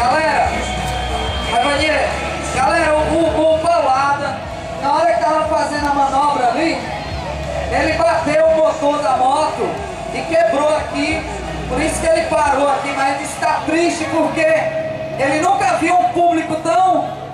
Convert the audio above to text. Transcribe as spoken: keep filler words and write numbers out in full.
Galera, Ravanheira, galera, o, o Paulada, na hora que tava fazendo a manobra ali, ele bateu o motor da moto e quebrou aqui, por isso que ele parou aqui, mas ele está triste porque ele nunca viu um público tão